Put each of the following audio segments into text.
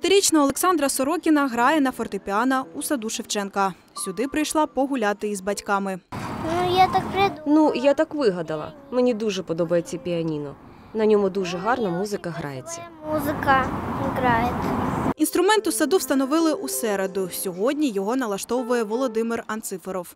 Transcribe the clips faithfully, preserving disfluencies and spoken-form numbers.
Шестирічна Олександра Сорокіна грає на фортепіано у саду Шевченка. Сюди прийшла погуляти із батьками. Ну, я так придумала. Ну, я так вигадала. Мені дуже подобається піаніно. На ньому дуже гарно музика грається. Музика грає. Інструмент у саду встановили у середу. Сьогодні його налаштовує Володимир Анциферов.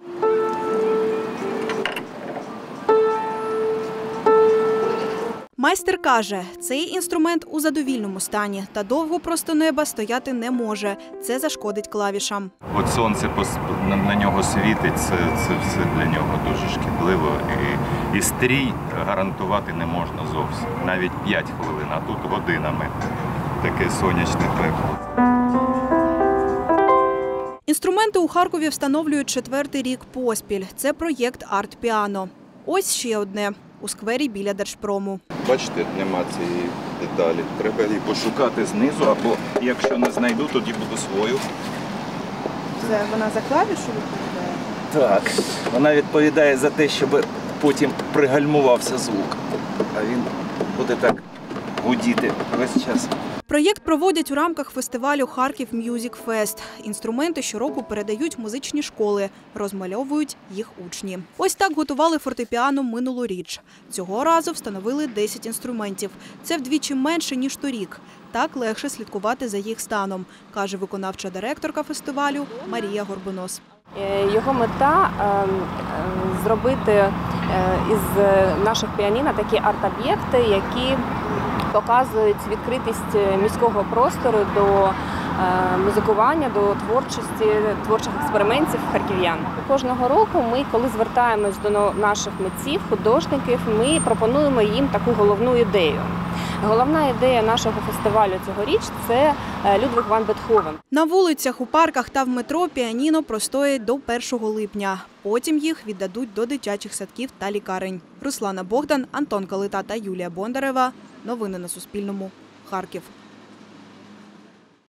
Майстер каже, цей інструмент у задовільному стані, та довго просто неба стояти не може. Це зашкодить клавішам. От сонце на нього світить, це, це все для нього дуже шкідливо. І, і стрій гарантувати не можна зовсім. Навіть п'ять хвилин, а тут годинами. Таке сонячне тепло. Інструменти у Харкові встановлюють четвертий рік поспіль. Це проєкт «Арт-піано». Ось ще одне – у сквері біля Держпрому. Бачите, нема цієї деталі. Треба її пошукати знизу, або якщо не знайду, тоді буду свою. Це вона за клавішу відповідає? Так, вона відповідає за те, щоб потім пригальмувався звук. А він буде так гудіти весь час. Проєкт проводять у рамках фестивалю «Харків М'юзік Фест». Інструменти щороку передають музичні школи, розмальовують їх учні. Ось так готували фортепіано минулоріч. Цього разу встановили десять інструментів. Це вдвічі менше, ніж торік. Так легше слідкувати за їх станом, каже виконавча директорка фестивалю Марія Горбунос. Його мета – зробити із наших піаніно такі арт-об'єкти, які показують відкритість міського простору до музикування, до творчості, творчих експериментів харків'ян. Кожного року ми, коли звертаємось до наших митців, художників, ми пропонуємо їм таку головну ідею. Головна ідея нашого фестивалю цьогоріч – це Людвиг ван Бетховен. На вулицях, у парках та в метро піаніно простоять до першого липня. Потім їх віддадуть до дитячих садків та лікарень. Руслана Богдан, Антон Калита та Юлія Бондарева. Новини на Суспільному. Харків.